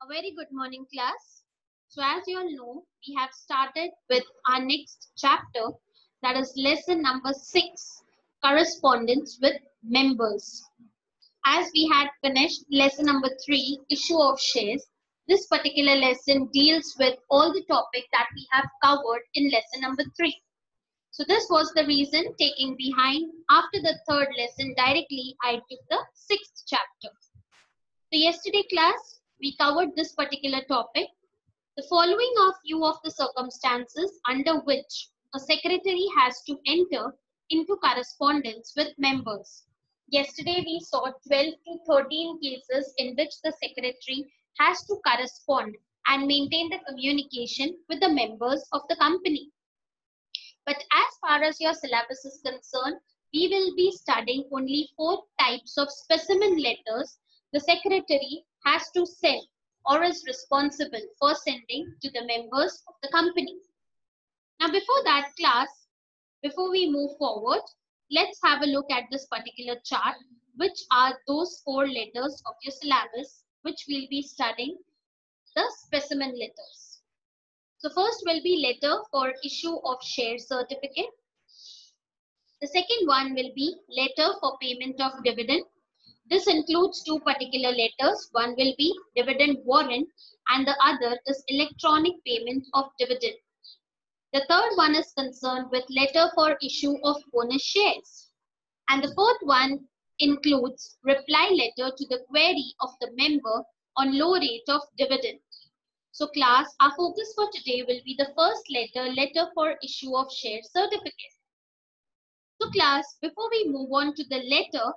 A very good morning, class. So, as you all know, we have started with our next chapter, that is lesson number 6, correspondence with members. As we had finished lesson number 3, issue of shares, this particular lesson deals with all the topic that we have covered in lesson number 3. So, this was the reason taking behind after the third lesson directly I took the 6th chapter. So, yesterday class, we covered this particular topic. The following are few of the circumstances under which a secretary has to enter into correspondence with members. Yesterday we saw 12 to 13 cases in which the secretary has to correspond and maintain the communication with the members of the company. But as far as your syllabus is concerned, we will be studying only 4 types of specimen letters the secretary has to send or is responsible for sending to the members of the company. Now, before that class, before we move forward, let's have a look at this particular chart, which are those 4 letters of your syllabus, which we'll be studying the specimen letters. So first will be letter for issue of share certificate. The second one will be letter for payment of dividend. This includes 2 particular letters. One will be dividend warrant and the other is electronic payment of dividend. The third one is concerned with letter for issue of bonus shares. And the fourth one includes reply letter to the query of the member on low rate of dividend. So class, our focus for today will be the first letter for issue of share certificate. So class, before we move on to the letter,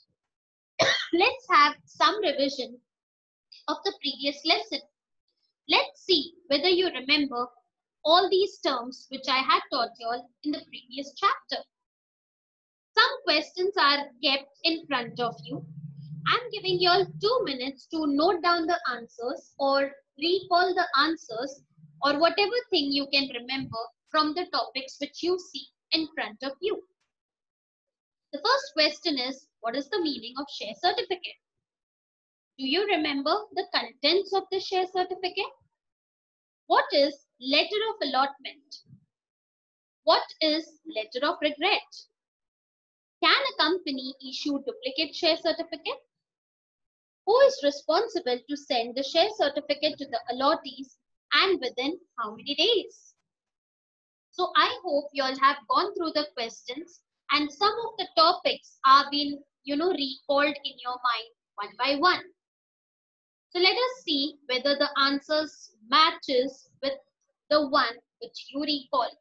let's have some revision of the previous lesson. Let's see whether you remember all these terms which I had taught you all in the previous chapter. Some questions are kept in front of you. I'm giving you all 2 minutes to note down the answers or recall the answers or whatever thing you can remember from the topics which you see in front of you. The first question is, what is the meaning of share certificate? Do you remember the contents of the share certificate? What is letter of allotment? What is letter of regret? Can a company issue duplicate share certificate? Who is responsible to send the share certificate to the allottees and within how many days? So I hope you all have gone through the questions and some of the topics are being, recalled in your mind one by one. So let us see whether the answers matches with the one which you recalled.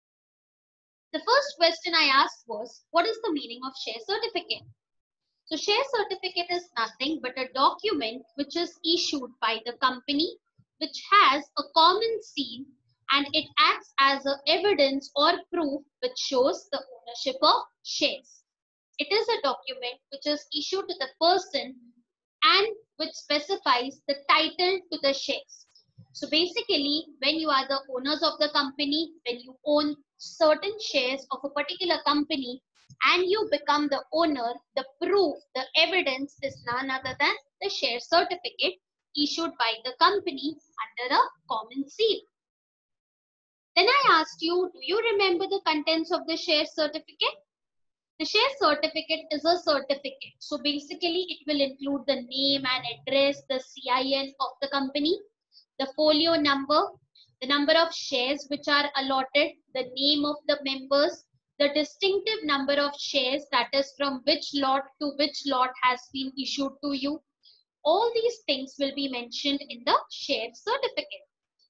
The first question I asked was, what is the meaning of share certificate? So share certificate is nothing but a document which is issued by the company which has a common seal and it acts as a evidence or proof which shows the ownership of shares. It is a document which is issued to the person and which specifies the title to the shares. So basically, when you are the owners of the company, when you own certain shares of a particular company and you become the owner, the proof, the evidence is none other than the share certificate issued by the company under a common seal. Then I asked you, do you remember the contents of the share certificate? The share certificate is a certificate. So basically it will include the name and address, the CIN of the company, the folio number, the number of shares which are allotted, the name of the members, the distinctive number of shares, that is from which lot to which lot has been issued to you. All these things will be mentioned in the share certificate.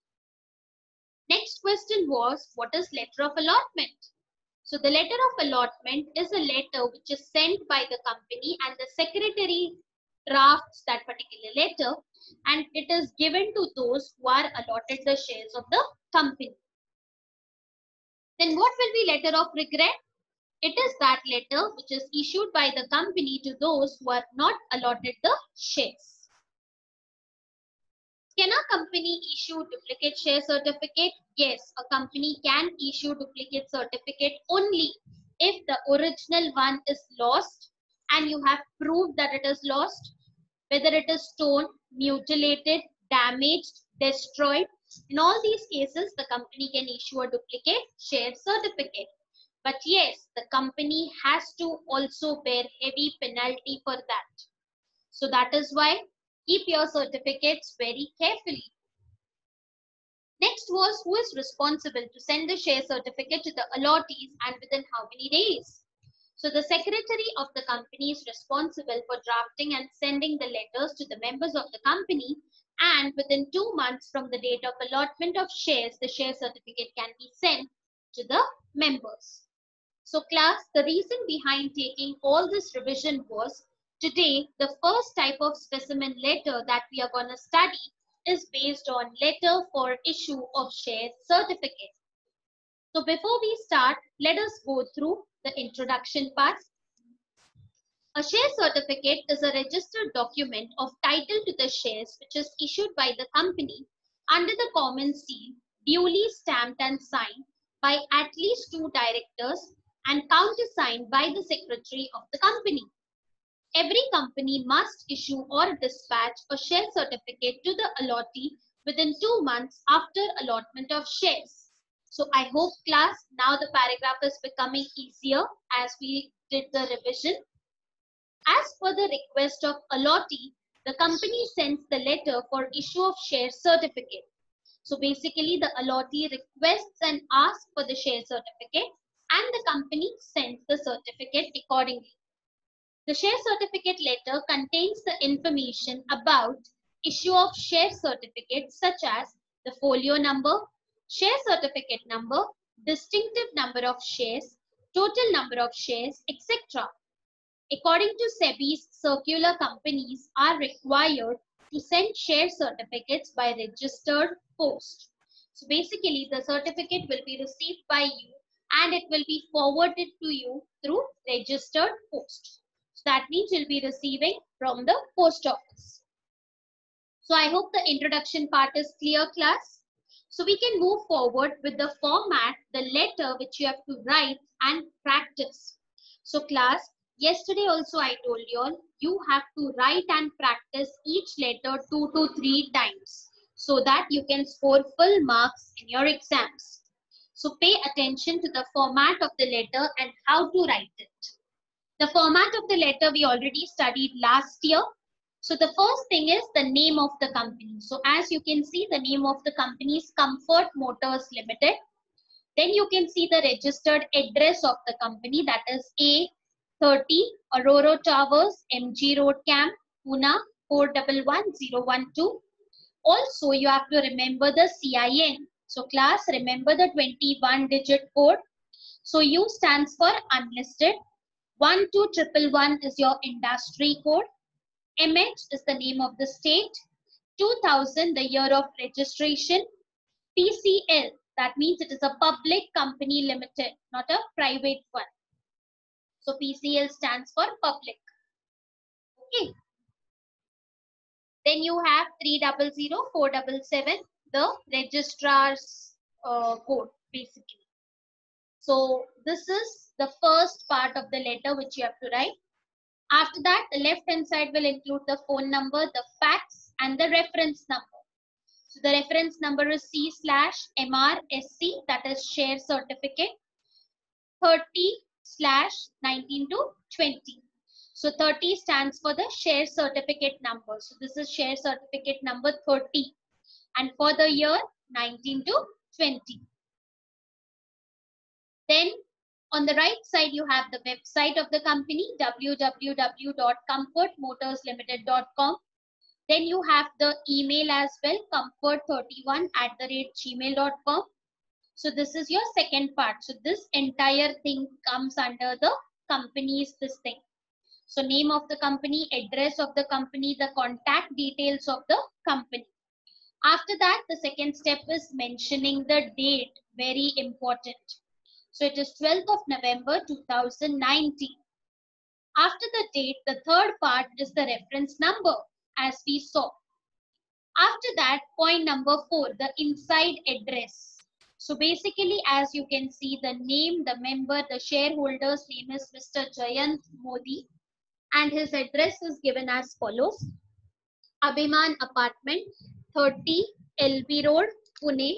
Next question was, what is letter of allotment? So the letter of allotment is a letter which is sent by the company and the secretary drafts that particular letter and it is given to those who are allotted the shares of the company. Then what will be letter of regret? It is that letter which is issued by the company to those who are not allotted the shares. Can a company issue duplicate share certificate? Yes, a company can issue duplicate certificate only if the original one is lost and you have proved that it is lost, whether it is torn, mutilated, damaged, destroyed. In all these cases, the company can issue a duplicate share certificate. But yes, the company has to also bear heavy penalty for that. So that is why keep your certificates very carefully. Next was, who is responsible to send the share certificate to the allottees and within how many days? So the secretary of the company is responsible for drafting and sending the letters to the members of the company, and within 2 months from the date of allotment of shares, the share certificate can be sent to the members. So class, the reason behind taking all this revision was, today the first type of specimen letter that we are going to study is based on letter for issue of share certificate. So before we start, let us go through the introduction part. A share certificate is a registered document of title to the shares which is issued by the company under the common seal, duly stamped and signed by at least 2 directors and countersigned by the secretary of the company. Every company must issue or dispatch a share certificate to the allottee within 2 months after allotment of shares. So I hope class, now the paragraph is becoming easier as we did the revision. As per the request of allottee, the company sends the letter for issue of share certificate. So basically the allottee requests and asks for the share certificate and the company sends the certificate accordingly. The share certificate letter contains the information about issue of share certificate such as the folio number, share certificate number, distinctive number of shares, total number of shares, etc. According to SEBI's circular, companies are required to send share certificates by registered post. So basically the certificate will be received by you and it will be forwarded to you through registered post. So that means you'll be receiving from the post office. So I hope the introduction part is clear, class. So we can move forward with the format, the letter which you have to write and practice. So class, yesterday also I told you all, you have to write and practice each letter 2 to 3 times so that you can score full marks in your exams. So pay attention to the format of the letter and how to write it. The format of the letter we already studied last year. So the first thing is the name of the company. So as you can see, the name of the company is Comfort Motors Limited. Then you can see the registered address of the company, that is A30 Aurora Towers, MG Road, Camp, Pune 411012. Also, you have to remember the CIN. So class, remember the 21-digit code. So U stands for unlisted. 12111 is your industry code. MH is the name of the state. 2000, the year of registration. PCL, that means it is a public company limited, not a private one. So PCL stands for public. Okay. Then you have 300477, the registrar's code basically. So this is the first part of the letter which you have to write. After that, the left hand side will include the phone number, the fax and the reference number. So the reference number is C/MRSC, that is share certificate 30/19 to 20. So 30 stands for the share certificate number. So this is share certificate number 30. And for the year 19 to 20. Then on the right side, you have the website of the company, www.comfortmotorslimited.com. Then you have the email as well, comfort31@gmail.com. So this is your second part. So this entire thing comes under the company's this thing. So name of the company, address of the company, the contact details of the company. After that, the second step is mentioning the date, very important. So it is 12th of November 2019. After the date, the third part is the reference number as we saw. After that, point number 4, the inside address. So basically, as you can see, the name, the member, the shareholder's name is Mr. Jayant Modi and his address is given as follows. Abhiman Apartment, 30 LB Road, Pune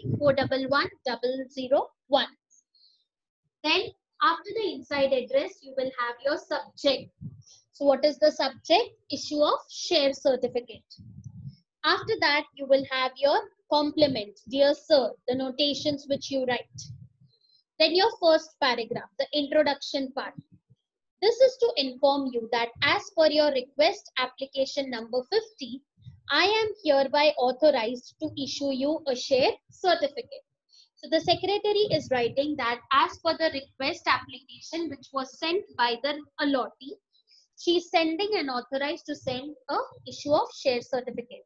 411001. Then after the inside address, you will have your subject. So what is the subject? Issue of share certificate. After that, you will have your complement, dear sir, the notations which you write. Then your first paragraph, the introduction part. This is to inform you that as per your request application number 50, I am hereby authorized to issue you a share certificate. So the secretary is writing that as per the request application which was sent by the allottee, she is sending and authorized to send a issue of share certificate.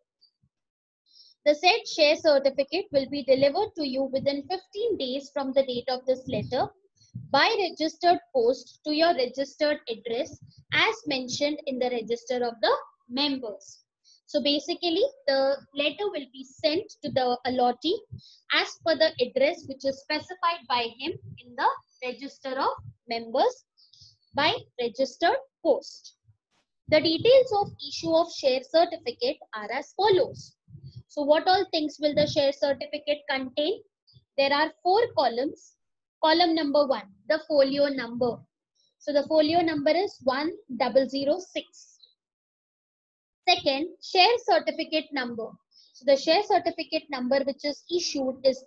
The said share certificate will be delivered to you within 15 days from the date of this letter by registered post to your registered address as mentioned in the register of the members. So basically the letter will be sent to the allottee as per the address which is specified by him in the register of members by registered post. The details of issue of share certificate are as follows. So what all things will the share certificate contain? There are 4 columns. Column number 1, the folio number. So the folio number is 1006. Second, share certificate number. So the share certificate number which is issued is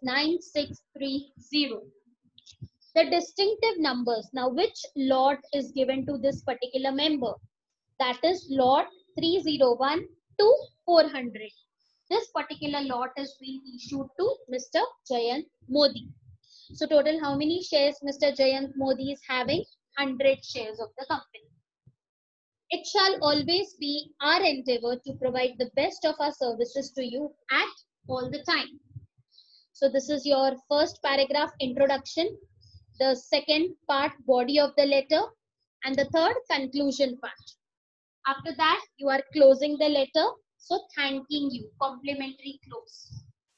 9630. The distinctive numbers. Now which lot is given to this particular member? That is lot 301 to 400. This particular lot is being issued to Mr. Jayant Modi. So total how many shares Mr. Jayant Modi is having? 100 shares of the company. It shall always be our endeavor to provide the best of our services to you at all the time. So this is your first paragraph introduction, the second part body of the letter, and the third conclusion part. After that, you are closing the letter. So thanking you, complimentary close.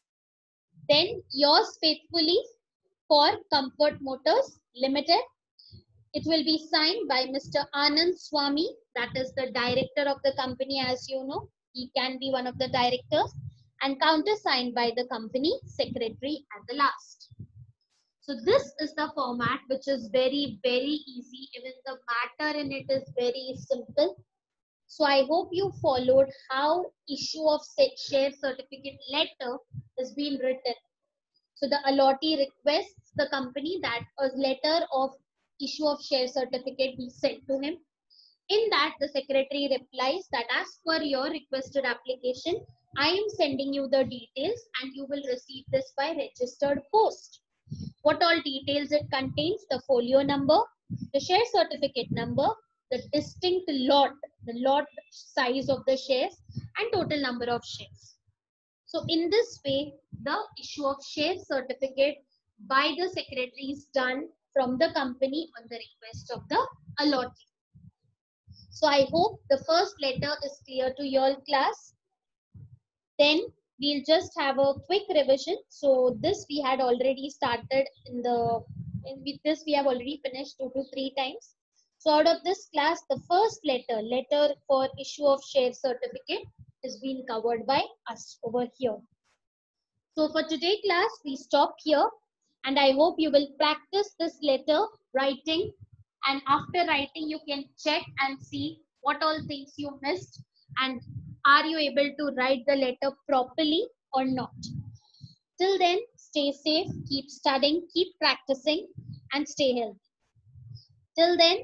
Then yours faithfully for Comfort Motors Limited. It will be signed by Mr. Anand Swami, that is the director of the company, as you know. He can be one of the directors, and countersigned by the company secretary at the last. So this is the format which is very, very easy. Even the matter in it is very simple. So I hope you followed how issue of share certificate letter is being written. So the allottee requests the company that a letter of issue of share certificate be sent to him. In that, the secretary replies that as per your requested application, I am sending you the details and you will receive this by registered post. What all details it contains? The folio number, the share certificate number, the distinct lot, the lot size of the shares, and total number of shares. So in this way, the issue of share certificate by the secretary is done from the company on the request of the allottee. So I hope the first letter is clear to your class. Then we'll just have a quick revision. So this we had already started with this we have already finished 2 to 3 times. So out of this class, the first letter for issue of share certificate is being covered by us over here. So for today class, we stop here, and I hope you will practice this letter writing, and after writing you can check and see what all things you missed and are you able to write the letter properly or not. Till then, stay safe, keep studying, keep practicing, and stay healthy. Till then,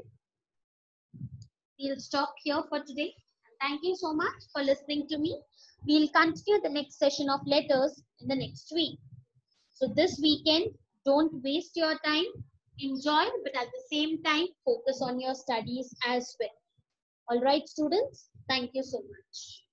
we'll stop here for today. Thank you so much for listening to me. We'll continue the next session of letters in the next week. So this weekend, don't waste your time. Enjoy, but at the same time, focus on your studies as well. All right, students. Thank you so much.